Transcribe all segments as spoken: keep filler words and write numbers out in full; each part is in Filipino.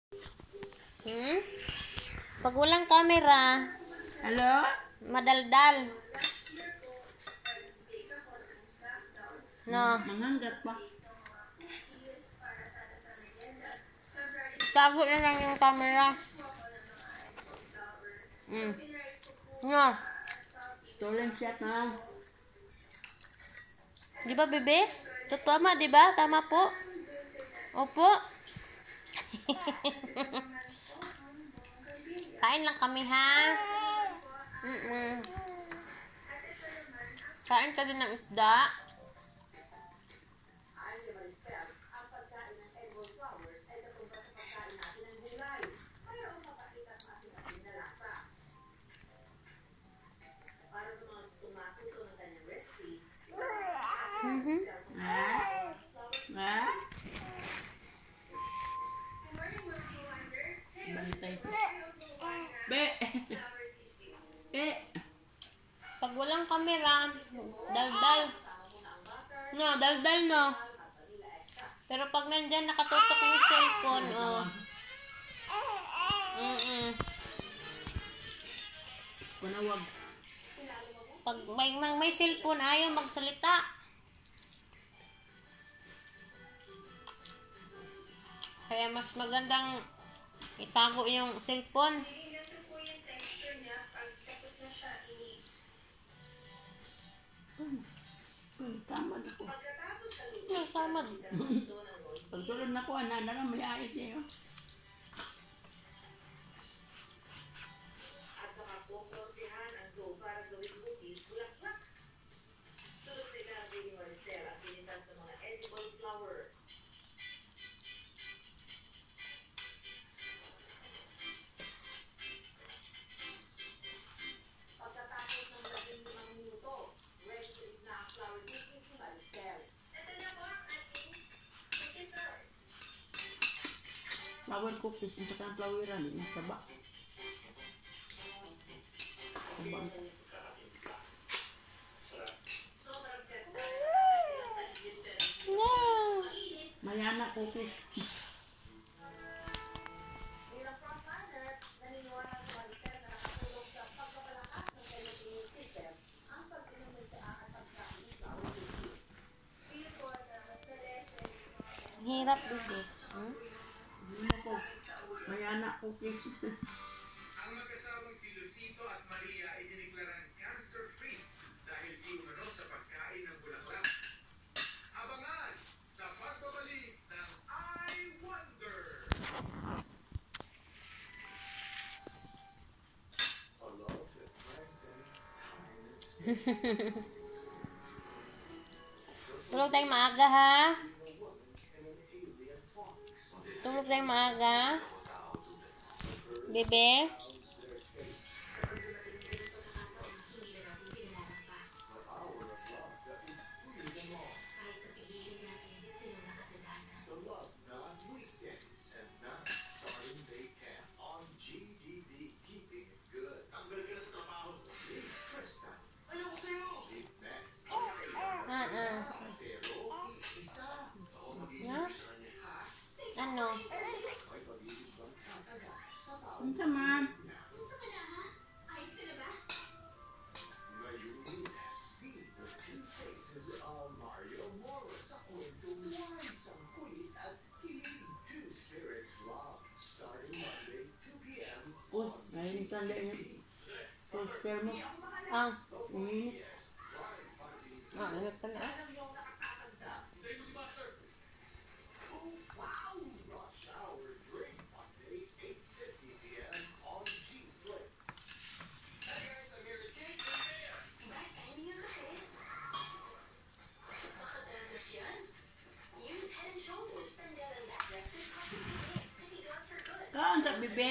Hmm? Pag walang camera, Hello? madaldal. No. Manghanggat pa. Tago na lang yung camera. Hmm. No. Stolen shot na. Di ba, bebe? Tama, di ba? Tama po. Opo. Kain lang kami, ha? Mm-mm. Kain ka din ng isda. Mm-hmm. Ha? Ha? Bantay ko. Be! Be! Pag walang camera, daldal. No, daldal, no. Pero pag nandyan nakatutok yung cellphone, oh. Mm-mm. Panawag. Pag may, may, may cellphone, ayaw magsalita. Kaya mas magandang itago yung cellphone. Hmm. Hmm, tamad ako. Ano, samad? Pagtulog na ko, ana na lang may ayos niya yun. Flower cookies, yung sakang floweran, yung saba. Saba. No. Mayana cookies. Hirap dito. Hmm? Mayana cookies. Ang magkasawang si Lucito at Maria ay diniklarang cancer-free dahil di umano sa pagkain ng bulaklak. Abangan sa pagbabalik ng I Wonder! Tulog tayong maaga, ha? Tulog tayong maaga. Bebe? Uh-uh. Yeah? Ano? Ang sama. Uy, ngayon yung tanda niya. Poster mo. Ah. Uminit. Ah, ingat ka na. Kaon sa bebe.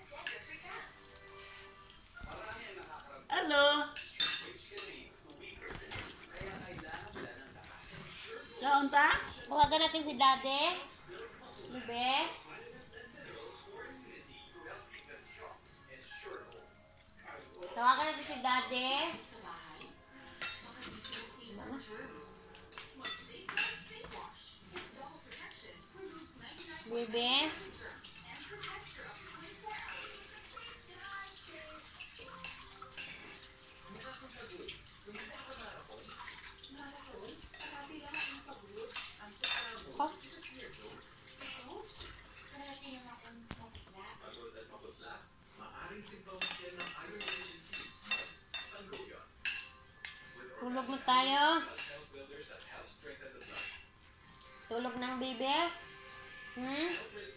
Hello. Kaon ta? Tawagan natin si Daddy. Bebe? Tawagan natin si Daddy. Mana? Bebe? Tulog na tayo. Tulog ng baby. Hmm?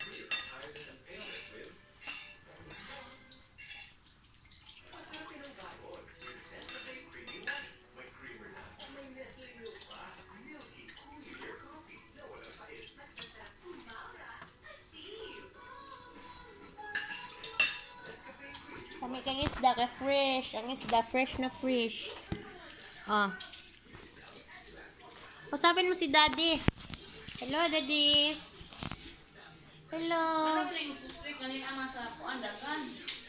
Kami kang isda ka fresh. Ang isda fresh na fresh. Oh. Usapin mo si Daddy. Hello, Daddy. Hello. Ano ba yung pusti kanina nga sa kuan dagan?